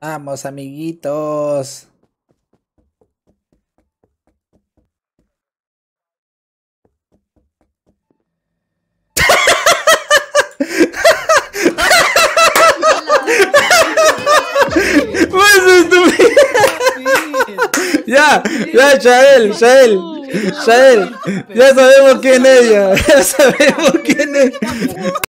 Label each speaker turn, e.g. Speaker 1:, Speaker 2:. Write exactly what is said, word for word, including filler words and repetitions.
Speaker 1: Vamos, amiguitos. Pues estúpido. Ya, ya, Chael, Chael, Chael. Ya sabemos quién es ella. Ya sabemos quién es.